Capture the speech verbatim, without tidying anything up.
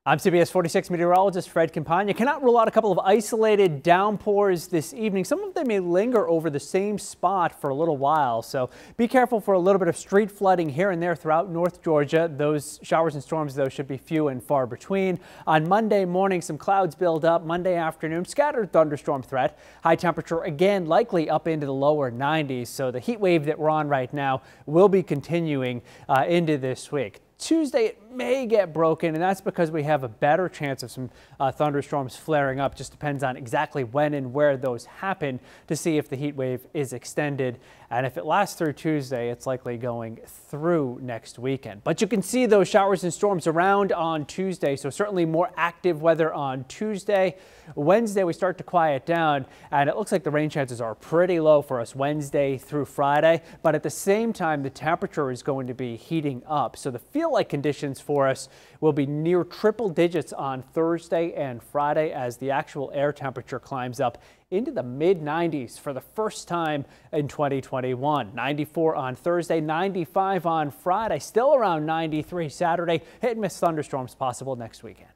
I'm C B S forty-six meteorologist Fred Campagna. Cannot rule out a couple of isolated downpours this evening. Some of them may linger over the same spot for a little while, so be careful for a little bit of street flooding here and there throughout North Georgia. Those showers and storms, though, should be few and far between. On Monday morning, some clouds build up. Monday afternoon, scattered thunderstorm threat. High temperature again likely up into the lower nineties, so the heat wave that we're on right now will be continuing uh, into this week. Tuesday, it may get broken, and that's because we have a better chance of some uh, thunderstorms flaring up. Just depends on exactly when and where those happen to see if the heat wave is extended. And if it lasts through Tuesday, it's likely going through next weekend. But you can see those showers and storms around on Tuesday, so certainly more active weather on Tuesday. Wednesday, we start to quiet down, and it looks like the rain chances are pretty low for us Wednesday through Friday. But at the same time, the temperature is going to be heating up, so the feel-like conditions for us will be near triple digits on Thursday and Friday as the actual air temperature climbs up into the mid nineties for the first time in twenty twenty-one. ninety-four on Thursday, ninety-five on Friday, still around ninety-three Saturday. Hit and miss thunderstorms possible next weekend.